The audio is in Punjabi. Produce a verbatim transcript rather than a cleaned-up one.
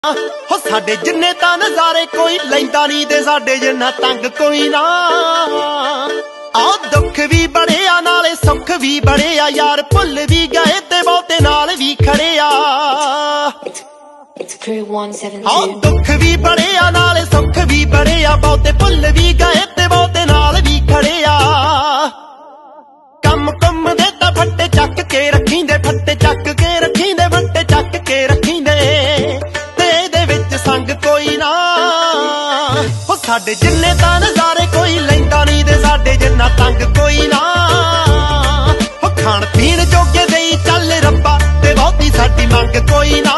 ਹੋ ਸਾਡੇ ਜਿੰਨੇ ਤਾਂ ਨਜ਼ਾਰੇ ਕੋਈ ਲੈਂਦਾ ਨਹੀਂ ਤੇ ਸਾਡੇ ਜਿੰਨਾ ਤੰਗ ਕੋਈ ਨਾ। ਆ ਦੁੱਖ ਵੀ ਬੜੇ ਆ ਨਾਲੇ ਸੁੱਖ ਵੀ ਬੜੇ ਆ ਯਾਰ, ਭੁੱਲ ਵੀ ਗਏ ਤੇ ਬਹੁਤੇ ਨਾਲ ਵੀ ਖੜੇ ਆ। ਆ ਦੁੱਖ ਵੀ ਬੜੇ ਆ ਨਾਲੇ ਸੁੱਖ ਵੀ ਬੜੇ ਆ, ਬਹੁਤੇ ਭੁੱਲ ਵੀ ਗਏ ਤੇ ਬਹੁਤੇ ਨਾਲ ਵੀ ਖੜੇ ਆ। ਕੰਮ ਕੁੰਮ ਦੇ ਤਾਂ ਫੱਟੇ ਚੱਕ ਕੇ ਰੱਖੀਂਦੇ, ਫੱਟੇ ਚੱਕ ਕੇ ਰੱਖੀਂਦੇ, ਫੱਟੇ ਚੱਕ ਕੇ ਰੱਖੀਂਦੇ, ਤੇ ਇਹਦੇ ਵਿੱਚ ਸੰਗ ਕੋਈ ਨਾ। ਹੋ ਸਾਡੇ ਜਿੰਨੇ ਤਾਂ ਨਜ਼ਾਰੇ ਕੋਈ ਲੈਂਦਾ ਨਹੀਂ ਤੇ ਸਾਡੇ ਜਿੰਨਾ ਤੰਗ ਕੋਈ ਨਾ। ਹੋ ਖਾਣ ਪੀਣ ਜੋਗੇ ਦੇਈ ਚੱਲ ਰੱਬਾ ਤੇ ਬਹੁਤੀ ਸਾਡੀ ਮੰਗ ਕੋਈ ਨਾ।